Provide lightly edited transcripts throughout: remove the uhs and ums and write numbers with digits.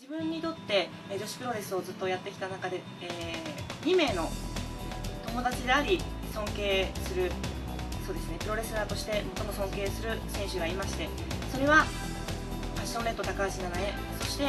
自分にとって女子プロレスをずっとやってきた中で、2名の友達であり尊敬する、そうですね、プロレスラーとして最も尊敬する選手がいまして、それはパッションレッド高橋七重、そして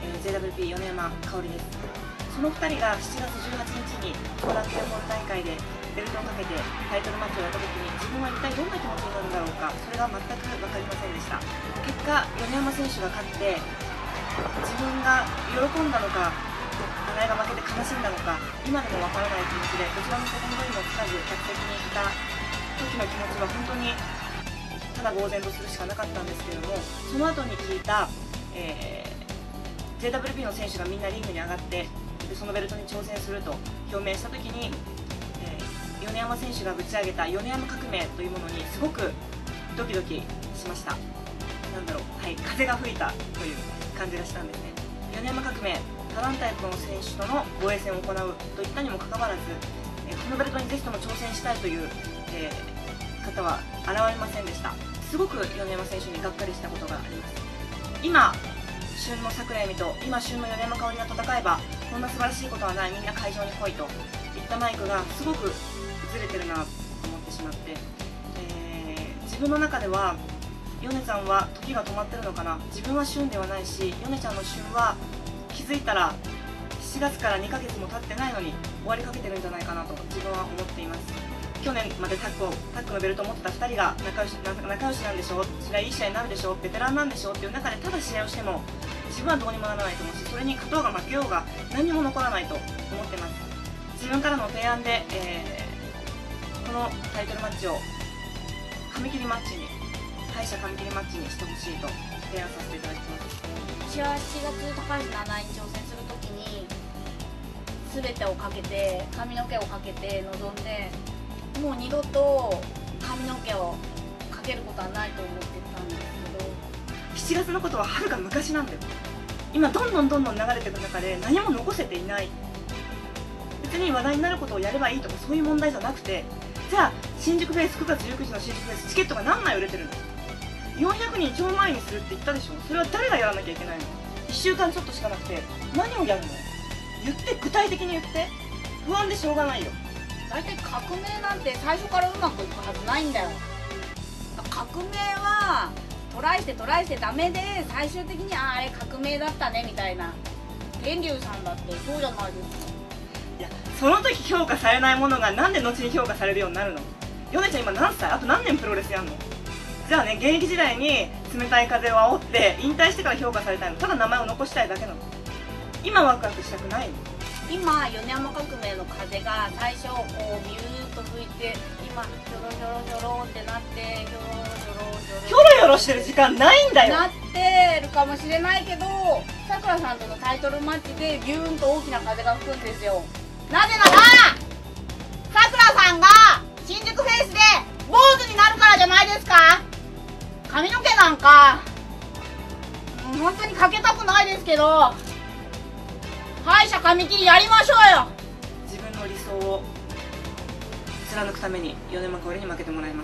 、JWP 米山香織です。その2人が7月18日に後楽園ホール大会でベルトをかけてタイトルマッチをやった時に、自分は一体どんな気持ちになるんだろうか、それが全く分かりませんでした。結果、米山選手が勝って自分が喜んだのか、七重が負けて悲しんだのか、今でもわからない気持ちで、どちらのセコンドにもつかず客席にいた時の気持ちは本当にただ呆然とするしかなかったんですけれども、その後に聞いた、JWP の選手がみんなリングに上がってでそのベルトに挑戦すると表明した時に、米山選手がぶち上げた米山革命というものにすごくドキドキしました。なんだろう、はい、風が吹いたという感じがしたんですね。米山革命、他団体の選手との防衛戦を行うといったにもかかわらず、このベルトにぜひとも挑戦したいという、方は現れませんでした。すごく米山選手にがっかりしたことがあります。今旬の桜井美と今旬の米山香織が戦えばこんな素晴らしいことはない、みんな会場に来いといったマイクがすごくずれてるなと思ってしまって、自分の中では米ちゃんは時が止まってるのかな、自分は旬ではないし、米ちゃんの旬は気づいたら7月から2ヶ月も経ってないのに終わりかけてるんじゃないかなと自分は思っています。去年までタッグのベルトを持ってた2人が仲良しなんでしょう、それはいい試合になるでしょう、ベテランなんでしょうっていう中でただ試合をしても自分はどうにもならないと思うし、それに勝とうが負けようが何も残らないと思ってます。自分からの提案で、このタイトルマッチを髪切りマッチに、敗者髪切りマッチにしてほしいと提案させていただきます。 私は7月高橋七重に挑戦するときに全てをかけて、髪の毛をかけて臨んで、もう二度と髪の毛をかけることはないと思ってたんです 7月のことははるか昔なんだよ。今どんどん流れていく中で何も残せていない。別に話題になることをやればいいとかそういう問題じゃなくて、じゃあ新宿フェイス9月19日の新宿フェイスチケットが何枚売れてるの、400人超前にするって言ったでしょ。それは誰がやらなきゃいけないの。1週間ちょっとしかなくて何をやるの、言って、具体的に言って。不安でしょうがないよ。 大体革命なんて最初からうまくいくはずないんだよ。革命はトライしてダメで最終的にあれ革命だったねみたいな。天龍さんだってそうじゃないですか。 いや、その時評価されないものがなんで後に評価されるようになるの。米ちゃん今何歳、あと何年プロレスやんの。じゃあね、現役時代に冷たい風を煽って引退してから評価されたいの、ただ名前を残したいだけなの。今ワクワクしたくないの。 今米山革命の風が最初こうビューッと吹いて、今ヒョロヒョロヒョロってなって、ヒョロヒョロヒョロしてる時間ないんだよ。 なってるかもしれないけど、さくらさんとのタイトルマッチでビューンと大きな風が吹くんですよ。なぜならさくらさんが新宿フェイスで坊主になるからじゃないですか。髪の毛なんか本当にかけたくないですけど、敗者髪切りやりましょうよ。 自分の理想を貫くために米山香織に負けてもらいます。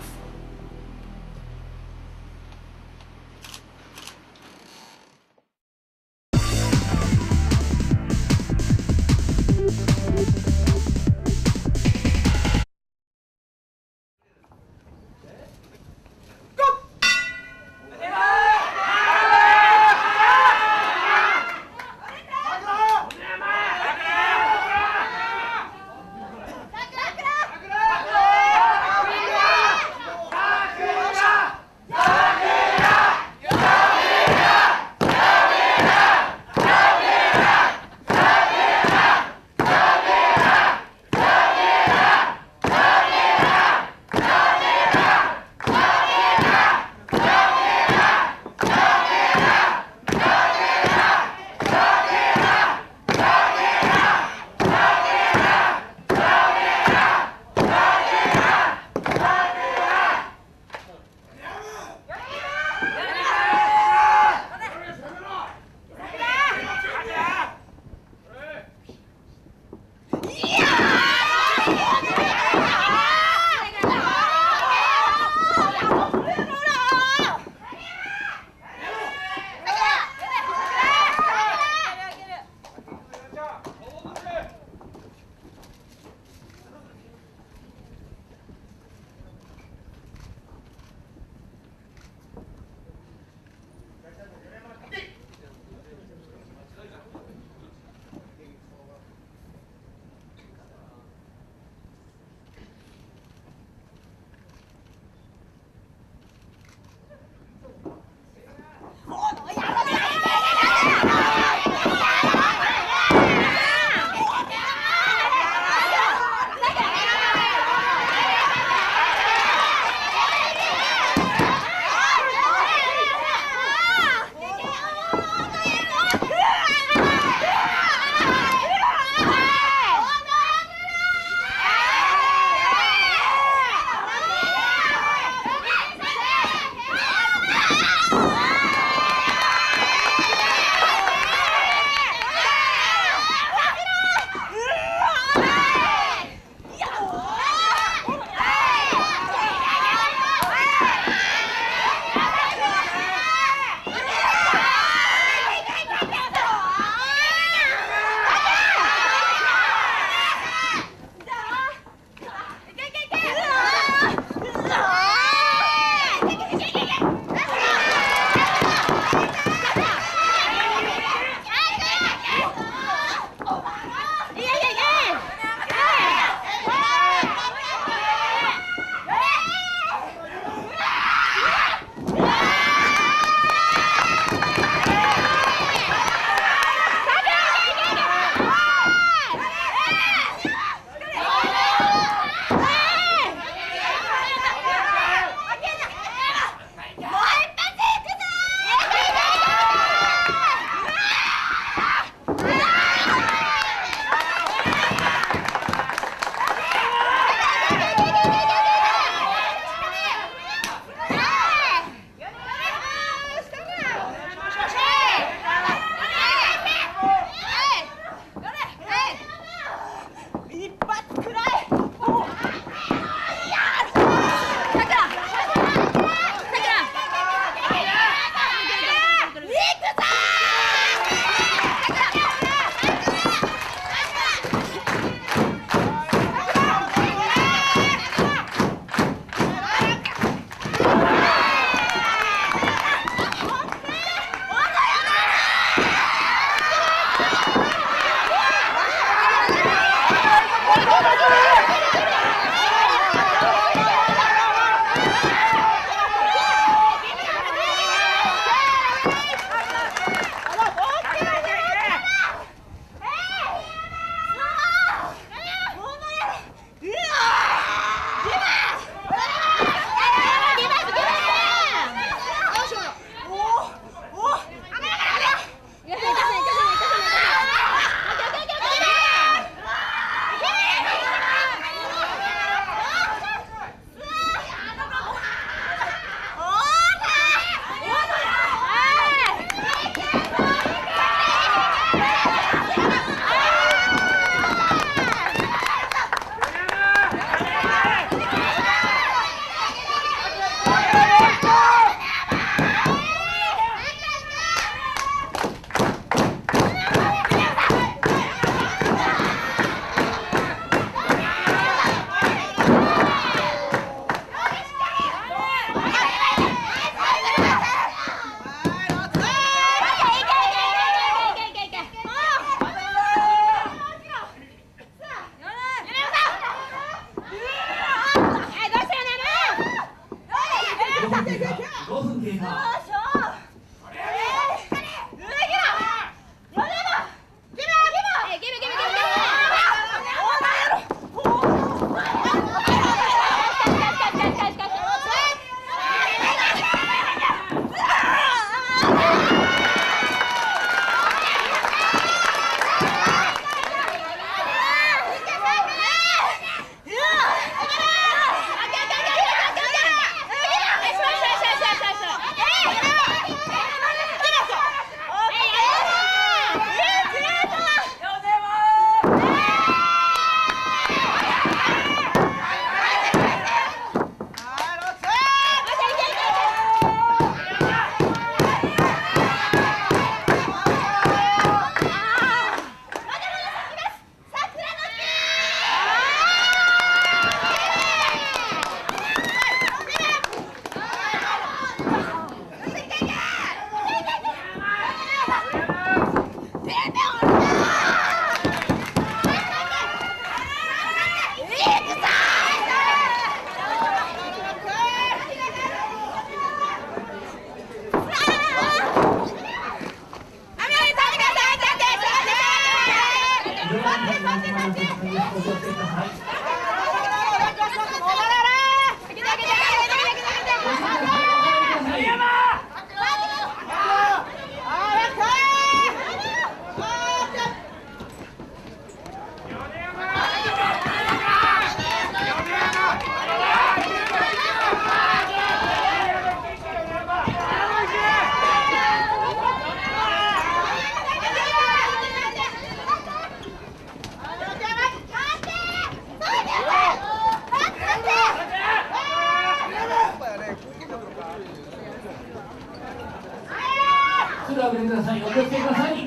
それではご覧ください。お気をつけください。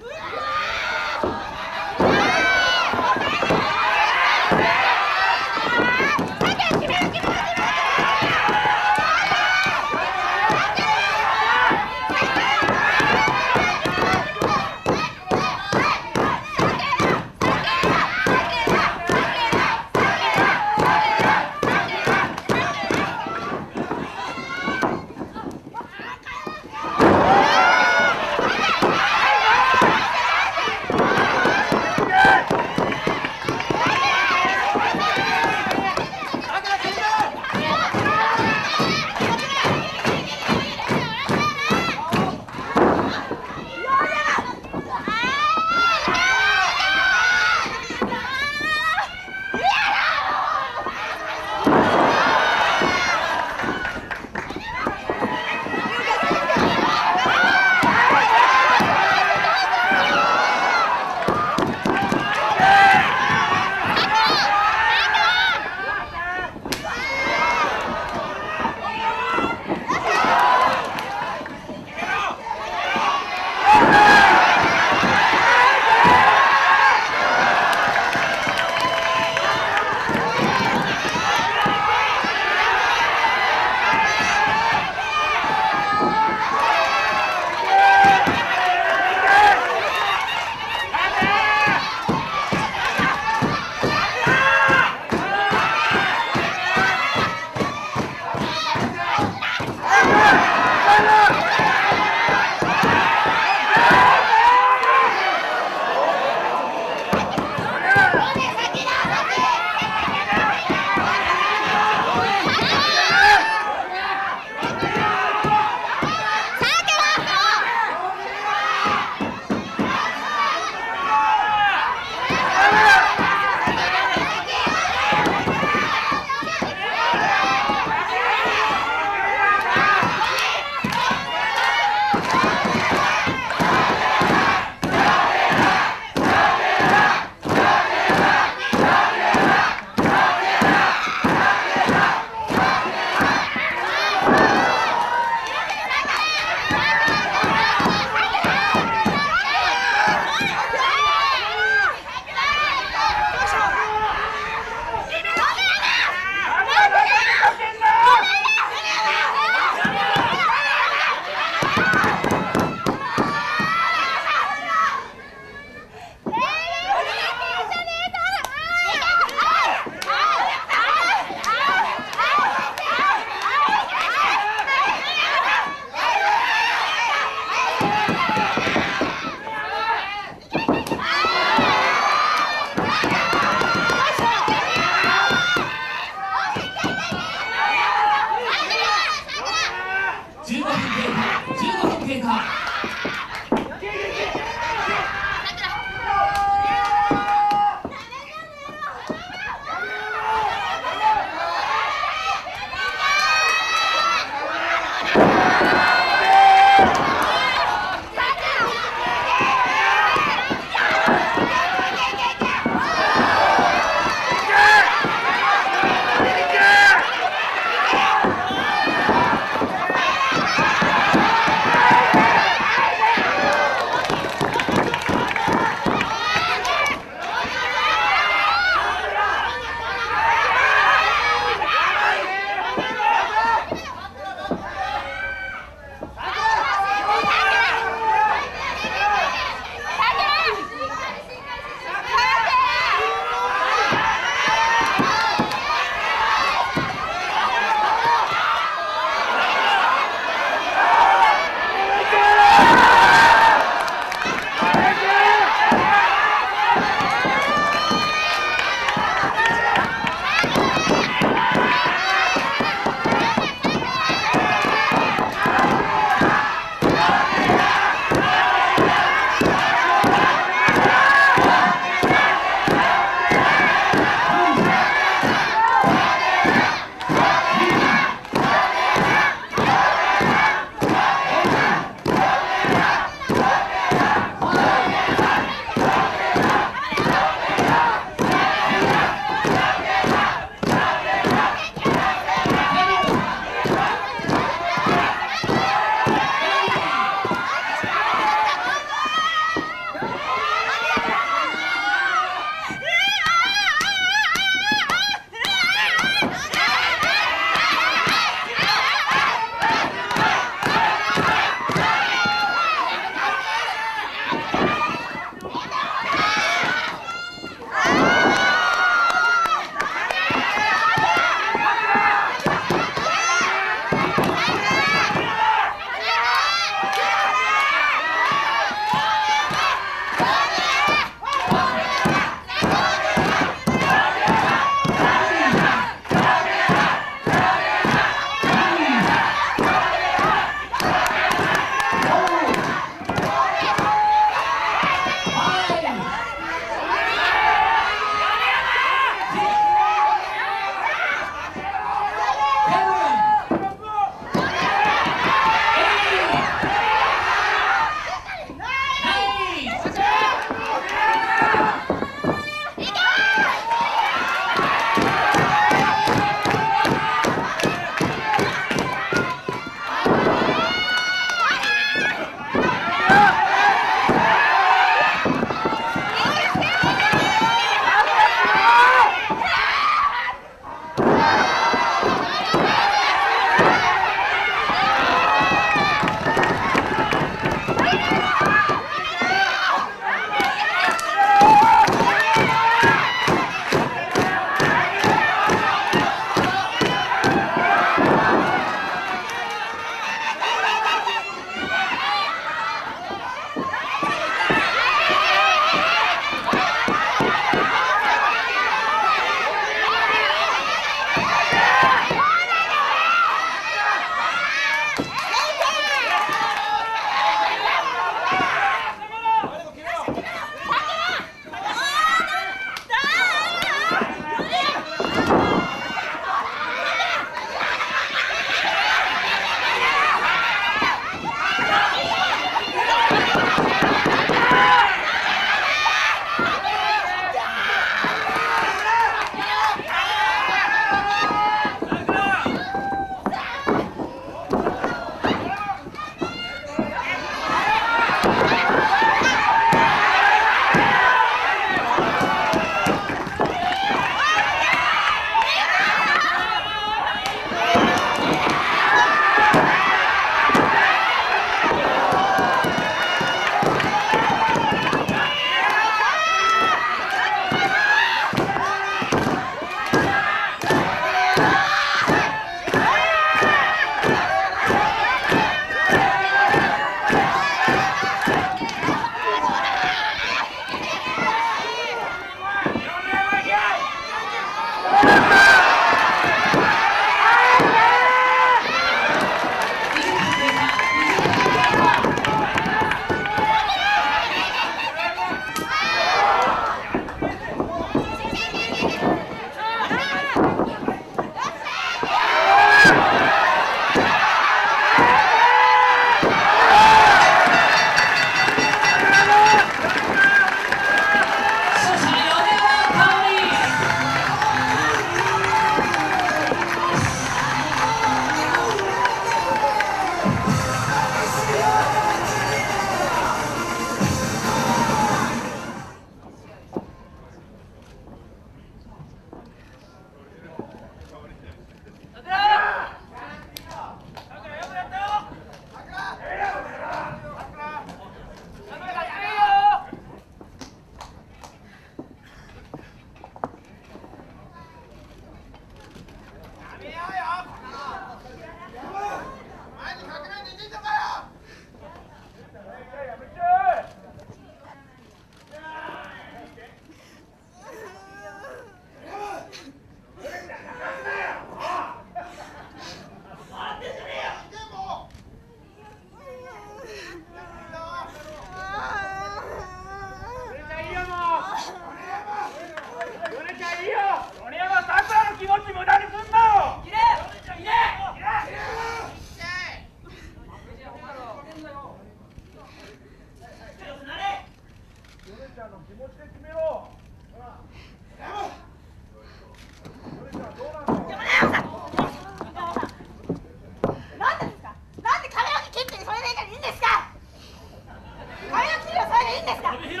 なんでですか。なんで髪の毛切ってそれでいいんですか。髪の毛切るそれでいいんですか。自分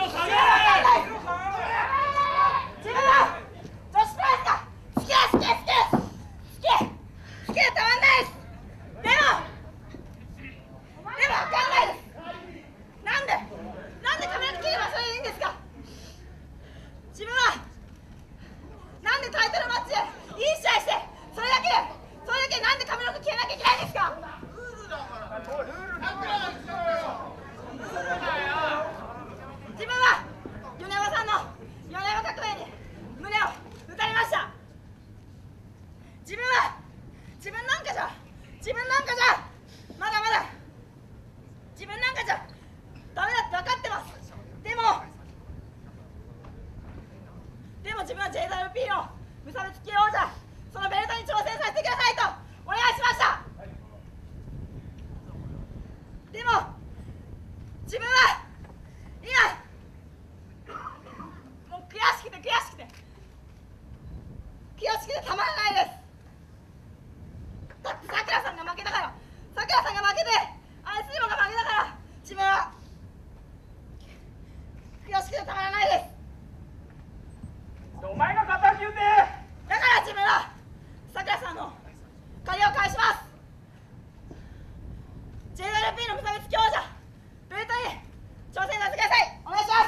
は女子プロレスが好きでたまんないです。でも分かんないです。なんで髪の毛切ればそれでいいんですか。自分はなんでタイトルマッチでいい試合してそれだけなんで髪の毛切らなきゃいけないんですか。自分は米山さんの米山革命に胸を打たれました。自分なんかじゃまだ自分なんかじゃダメだって分かってます。でも自分は JWP の無差別級王者、そのベルトに挑戦させてくださいとお願いしました。でも自分は今もう悔しくてたまらないです。だってさくらさんが負けてアイスリボンが負けたから自分は悔しくてたまらないです。 お前が勝ったって言うて。 だから自分はさくらさんの借りを返します。 JWP の無差別強者ベルトに挑戦させてください。お願いします。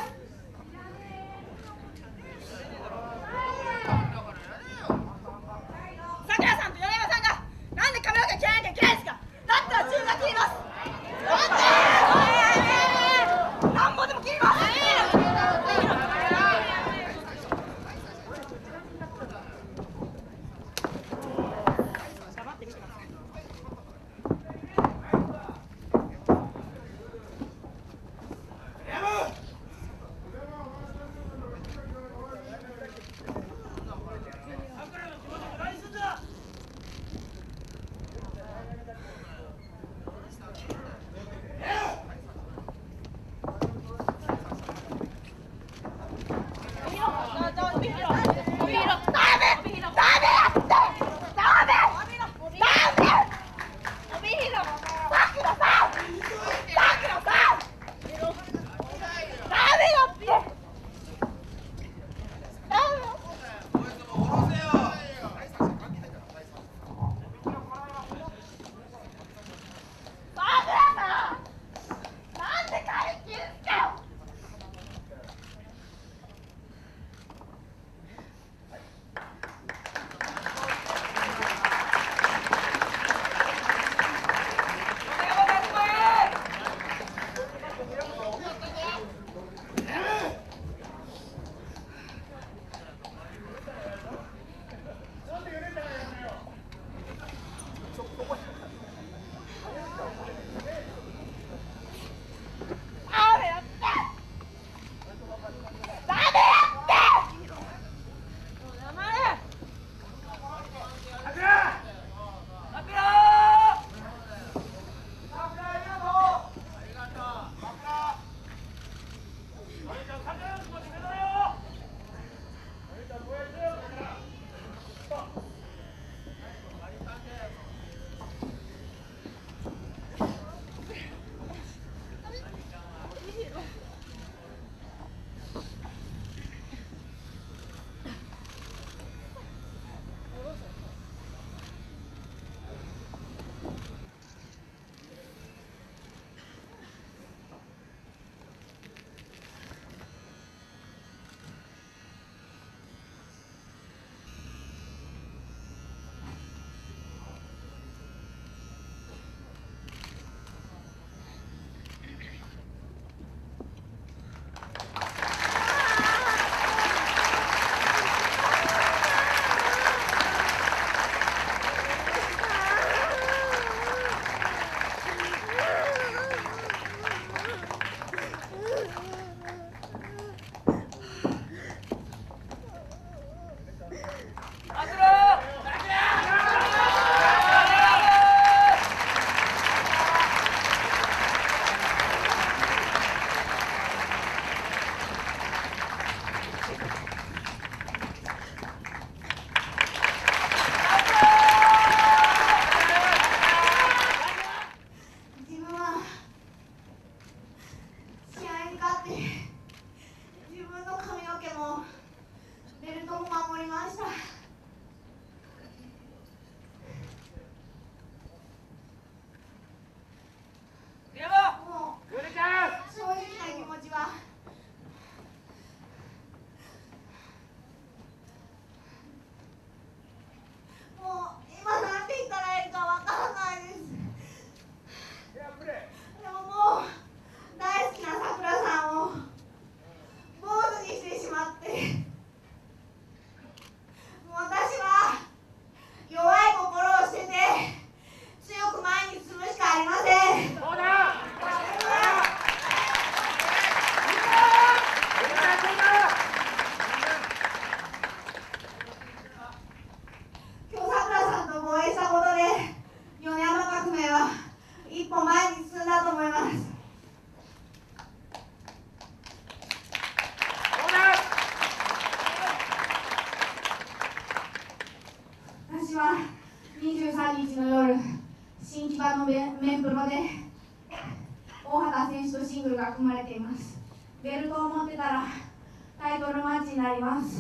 手とシングルが組まれています。ベルトを持ってたらタイトルマッチになります。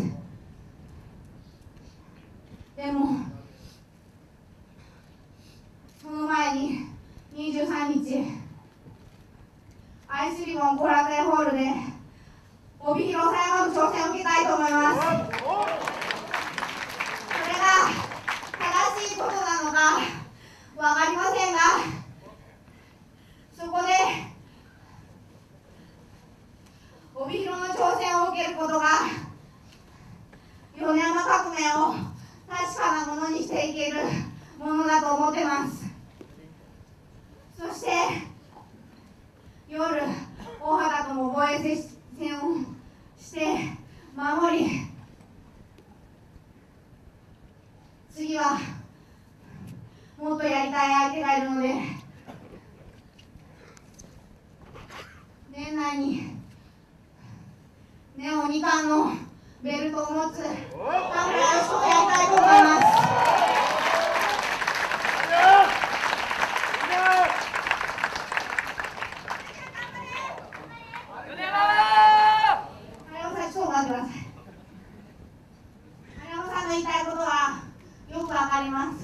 でもその前に23日アイスリボン後楽園ホールで帯広狭山の挑戦を受けたいと思います。それが正しいことなのかわかりませんが、そこで帯広の挑戦を受けることが米山革命を確かなものにしていけるものだと思ってます。そして夜大畑とも防衛戦をして守り、次はもっとやりたい相手がいるので、年内にネオ2冠のベルトを持つ田村淑子をやりたいと思います。言いたいことはよくわかります。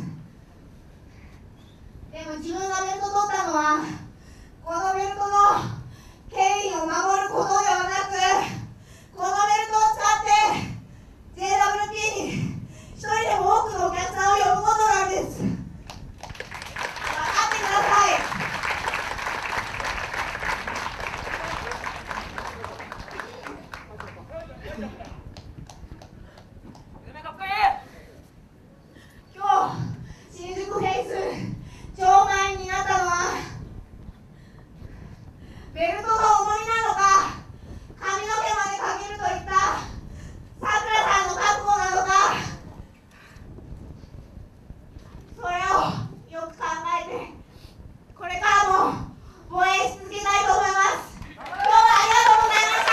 でも自分がベルトを取ったのはこのベルトの権威を守ることではなく、このベルトを使って JWP に一人でも多くのお客さんを呼ぶことなんです。分かってください。新宿フェイス超満員になったのはベルトが重いなのか、髪の毛までかけるといったさくらさんの覚悟なのか、それをよく考えてこれからも防衛し続けたいと思います。今日はありがとうございました。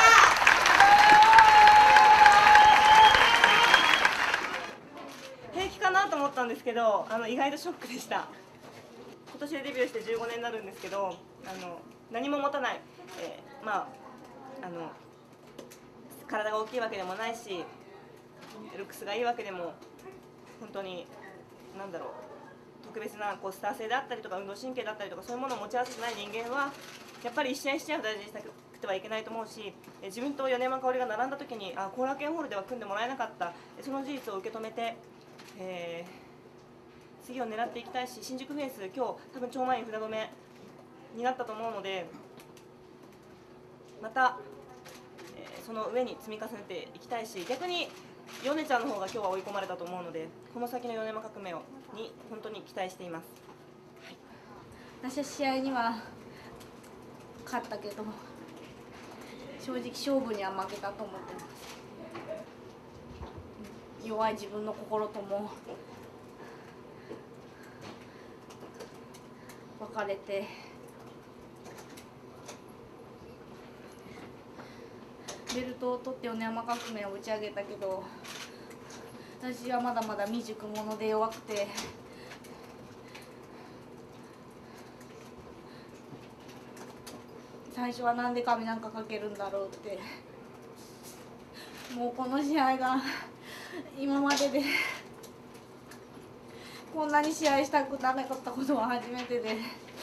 平気かなと思ったんですけど、意外とショックでした。今年でデビューして15年になるんですけど、何も持たない、体が大きいわけでもないし、ルックスがいいわけでも、本当に特別なスター性であったりとか運動神経だったりとか、そういうものを持ち合わせてない人間はやっぱり一試合一試合を大事にしなくてはいけないと思うし、自分と米山かおりが並んだ時に後楽園ホールでは組んでもらえなかった、その事実を受け止めて、次を狙っていきたいし、新宿フェイス今日多分超満員札止めになったと思うので、また、その上に積み重ねていきたいし、逆に米ちゃんの方が今日は追い込まれたと思うので、この先の米山革命に本当に期待しています。 私は試合には勝ったけど正直勝負には負けたと思ってます。弱い自分の心とも別れて、ベルトを取って米山革命を打ち上げたけど、私はまだまだ未熟者で弱くて、最初はなんで髪なんかかけるんだろうって、もうこの試合が今まででこんなに試合したくなかったことは初めてで、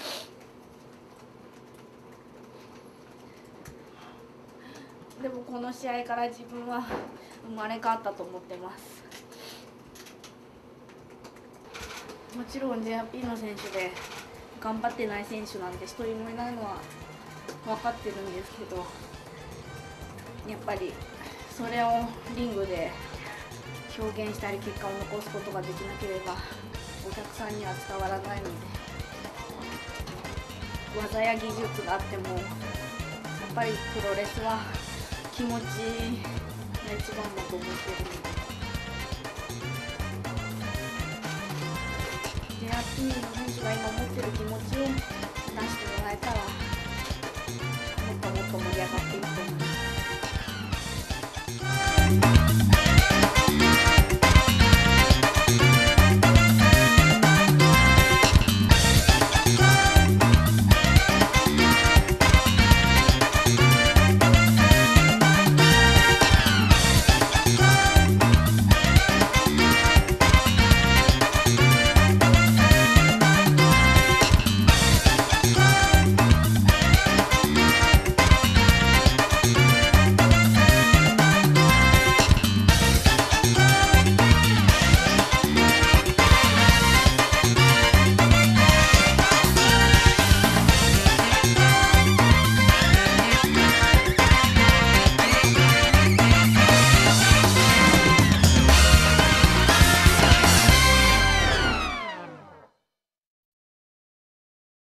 でもこの試合から自分は生まれ変わったと思ってます。もちろん JRP の選手で頑張ってない選手なんて一人もいないのは分かってるんですけど、やっぱりそれをリングで表現したり結果を残すことができなければお客さんには伝わらないので、技や技術があってもやっぱりプロレスは気持ちが一番だと思ってるので、JRP の選手が今持ってる気持ちを出してもらえたら